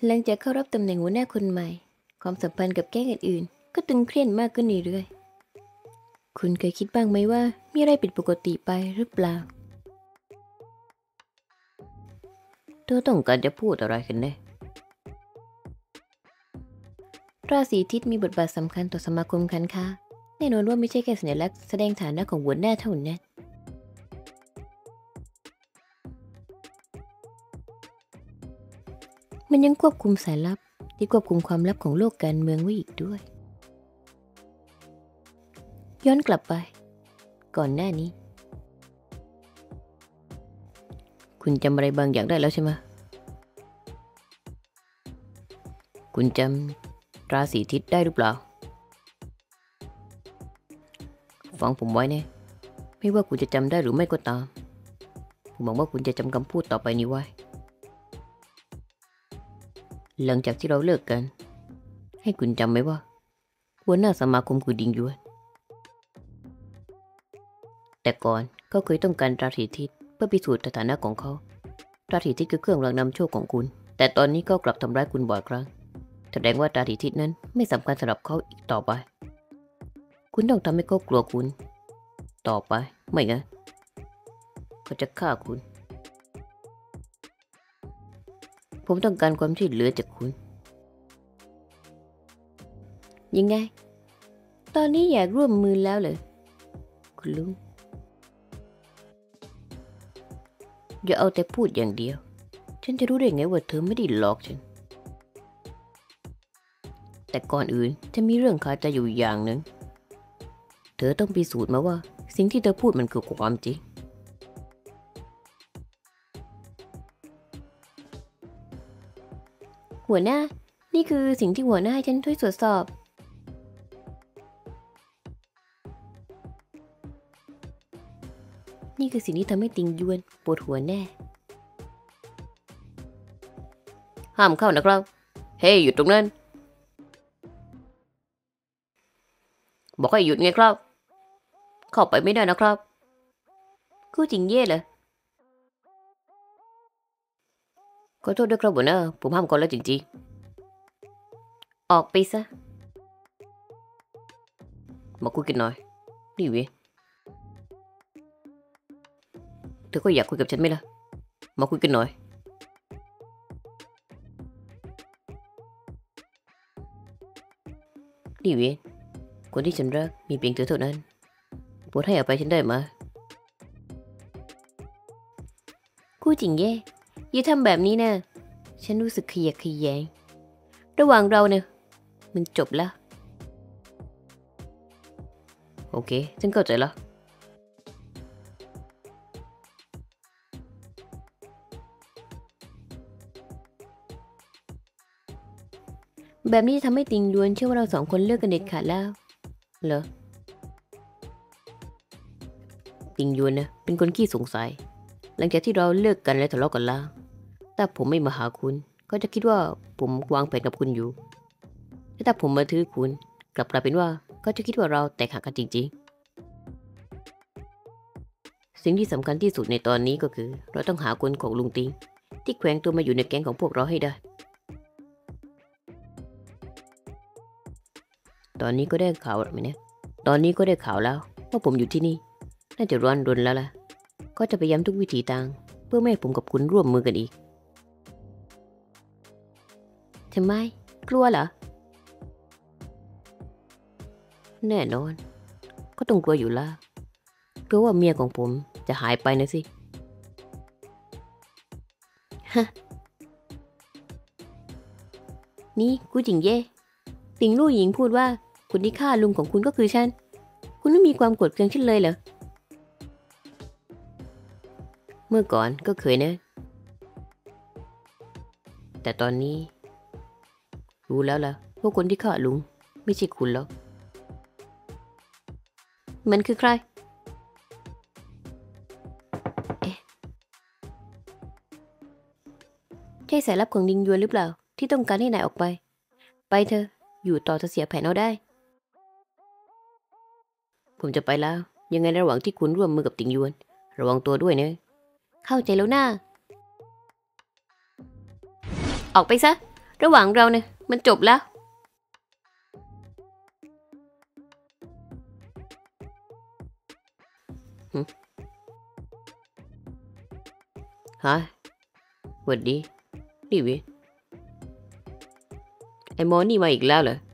หลังจากเข้ารับตำแหน่งหัวหน้าคนใหม่ความสัมพันธ์กับแก๊งอื่นๆก็ตึงเครียดมากขึ้นเรื่อยๆคุณเคยคิดบ้างไหมว่ามีอะไรผิดปกติไปหรือเปล่าเธอต้องการจะพูดอะไรกันแน่ราศีทิศมีบทบาทสำคัญต่อสมาคมการค้าแน่นอนว่าไม่ใช่แค่สัญลักษณ์แสดงฐานะของหัวหน้าเท่านั้นมันยังควบคุมสายลับที่ควบคุมความลับของโลกการเมืองไว้อีกด้วยย้อนกลับไปก่อนหน้านี้คุณจำอะไรบางอย่างได้แล้วใช่ไหมคุณจำราศีทิศได้หรือเปล่าฟังผมไว้นะไม่ว่าคุณจะจำได้หรือไม่ก็ตามผมหวังว่าคุณจะจำคำพูดต่อไปนี้ไว้หลังจากที่เราเลิกกันให้คุณจำไว้ว่าหัวหน้าสมาคมคือดิงหยวนแต่ก่อนเขาเคยต้องการราศีทิศเพื่อพิสูจน์สถานะของเขาราศีทิศคือเครื่องรางนำโชคของคุณแต่ตอนนี้ก็กลับทำร้ายคุณบ่อยครั้งแสดงว่าราศีทิศนั้นไม่สำคัญสำหรับเขาอีกต่อไปคุณต้องทำให้เขากลัวคุณต่อไปไม่งั้นเขาจะฆ่าคุณผมต้องการความช่วยเหลือจากคุณยังไงตอนนี้อยากร่วมมือแล้วเหรอคุณลุงอย่าเอาแต่พูดอย่างเดียวฉันจะรู้ได้ไงว่าเธอไม่ได้หลอกฉันแต่ก่อนอื่นจะมีเรื่องคาใจอยู่อย่างหนึ่งเธอต้องพิสูจน์มาว่าสิ่งที่เธอพูดมันคือความจริงหัวหน้านี่คือสิ่งที่หัวหน้าให้ฉันช่วยตรวจสอบนี่คือสิ่งที่ทำให้ติงยวนปวดหัวแน่ห้ามเข้านะครับเฮ้ยหยุดตรงนั้นบอกให้หยุดไงครับเข้าไปไม่ได้นะครับกู้จริงเย่เหรอขอโทษด้วยครับหัวหน้าผมห้ามก่อนแล้วจริงๆออกไปซะมาคุยกันหน่อยนี่เว้ยเธอก็อยากคุยกับฉันไหมล่ะมาคุยกันหน่อยนี่เว้ยคนที่ฉันรักมีเพียงเธอเท่านั้นโปรดให้อภัยฉันได้ไหมกู้จริงเย่อย่าทำแบบนี้นะฉันรู้สึกขยะแขยงระหว่างเราเนี่ยมันจบแล้วโอเคฉันเข้าใจแล้วแบบนี้จะทำให้ติงยวนเชื่อว่าเราสองคนเลิกกันเด็ดขาดแล้วเหรอติงยวนนะเป็นคนขี้สงสัยหลังจากที่เราเลิกกันและทะเลาะกันแล้วถ้าผมไม่มาหาคุณก็จะคิดว่าผมวางแผนกับคุณอยู่แต่ถ้าผมมาทื่อคุณกลับกลายเป็นว่าก็จะคิดว่าเราแตกหักกันจริงๆสิ่งที่สำคัญที่สุดในตอนนี้ก็คือเราต้องหาคนของลุงติงที่แขวงตัวมาอยู่ในแก๊งของพวกเราให้ได้ตอนนี้ก็ได้ข่าวไหมเนี่ยตอนนี้ก็ได้ข่าวแล้วว่าผมอยู่ที่นี่น่าจะร้อนรนแล้วล่ะก็จะพยายามทุกวิถีทางเพื่อไม่ให้ผมกับคุณร่วมมือกันอีกทำไมกลัวเหรอแน่นอนก็ต้องกลัวอยู่แล้วกลัวว่าเมียของผมจะหายไปนะสิฮะนี่กูจริงเย่ติงลู่หญิงพูดว่าคนที่ฆ่าลุงของคุณก็คือฉันคุณไม่มีความโกรธเคืองฉันเลยเหรอเมื่อก่อนก็เคยนะแต่ตอนนี้รู้แล้วล่ะว่าคนที่ฆ่าลุงไม่ใช่คุณหรอกมันคือใครเอ๊ะใช่สายลับของดิงยวนหรือเปล่าที่ต้องการให้นายออกไปไปเถอะอยู่ต่อจะเสียแผนเอาได้ผมจะไปแล้วยังไงระหว่างที่คุณร่วมมือกับติงยวนระวังตัวด้วยนะเข้าใจแล้วนะออกไปซะระหว่างเราเนี่ยมันจบแล้วฮะหวัดดีนี่วิไอ้หมอนี่มาอีกแล้วเหรอ